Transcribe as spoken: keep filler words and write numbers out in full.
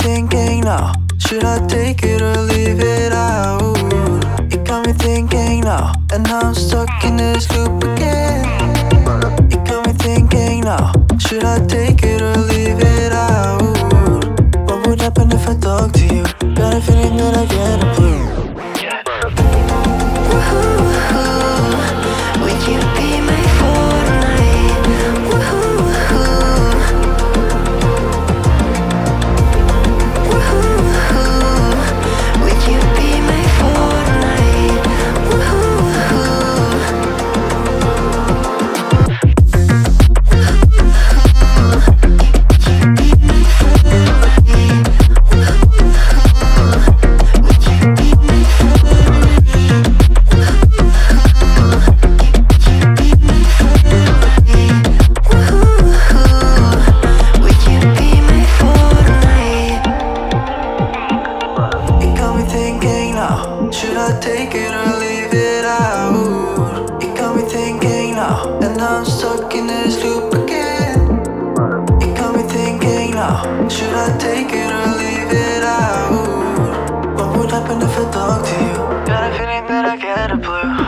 thinking now, should I take it or leave it out? It got me thinking now, and now I'm stuck in this loop again. It got me thinking now, should I take it or leave it out? What would happen if I talk to you? Got a feeling that I get a clue. Would you be my Fortnite? Woohoo, woohoo. Would you be my Fortnite? Should I take it or leave it out? It got me thinking now, and now I'm stuck in this loop again. It got me thinking now, should I take it or leave it out? What would happen if I talk to you? Got a feeling that I get a blue.